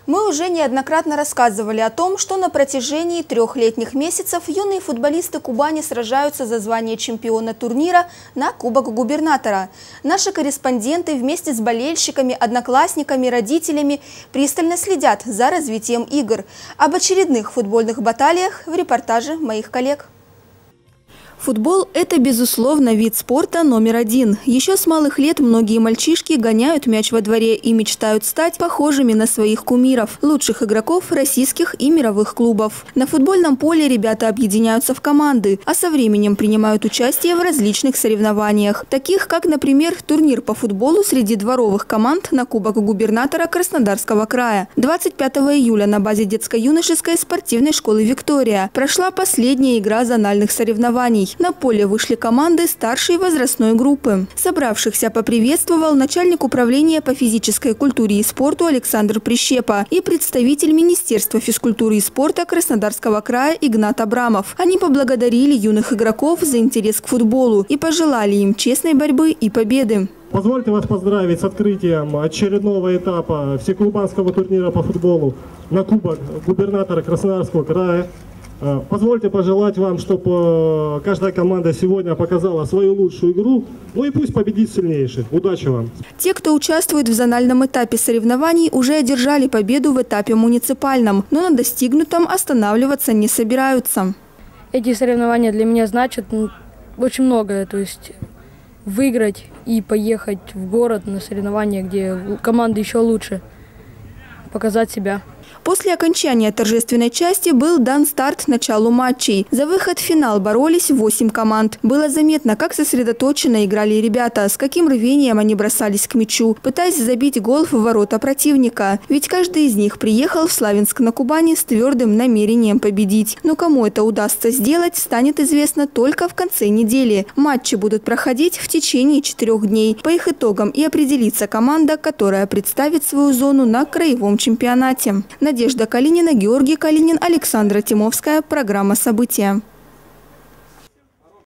Мы уже неоднократно рассказывали о том, что на протяжении 3 летних месяцев юные футболисты Кубани сражаются за звание чемпиона турнира на Кубок губернатора. Наши корреспонденты вместе с болельщиками, одноклассниками, родителями пристально следят за развитием игр. Об очередных футбольных баталиях в репортаже моих коллег. Футбол – это, безусловно, вид спорта номер один. Еще с малых лет многие мальчишки гоняют мяч во дворе и мечтают стать похожими на своих кумиров – лучших игроков российских и мировых клубов. На футбольном поле ребята объединяются в команды, а со временем принимают участие в различных соревнованиях, таких как, например, турнир по футболу среди дворовых команд на Кубок губернатора Краснодарского края. 25 июля на базе детско-юношеской спортивной школы «Виктория» прошла последняя игра зональных соревнований. На поле вышли команды старшей возрастной группы. Собравшихся поприветствовал начальник управления по физической культуре и спорту Александр Прищепа и представитель Министерства физкультуры и спорта Краснодарского края Игнат Абрамов. Они поблагодарили юных игроков за интерес к футболу и пожелали им честной борьбы и победы. Позвольте вас поздравить с открытием очередного этапа всекубанского турнира по футболу на Кубок губернатора Краснодарского края. Позвольте пожелать вам, чтобы каждая команда сегодня показала свою лучшую игру, ну и пусть победит сильнейший. Удачи вам! Те, кто участвует в зональном этапе соревнований, уже одержали победу в этапе муниципальном, но на достигнутом останавливаться не собираются. Эти соревнования для меня значат очень многое, то есть выиграть и поехать в город на соревнования, где команды еще лучше, показать себя. После окончания торжественной части был дан старт началу матчей. За выход в финал боролись 8 команд. Было заметно, как сосредоточенно играли ребята, с каким рвением они бросались к мячу, пытаясь забить гол в ворота противника. Ведь каждый из них приехал в Славянск на Кубани с твердым намерением победить. Но кому это удастся сделать, станет известно только в конце недели. Матчи будут проходить в течение 4 дней. По их итогам и определится команда, которая представит свою зону на краевом чемпионате. Надежда Калинина, Георгий Калинин, Александра Тимовская. Программа «События».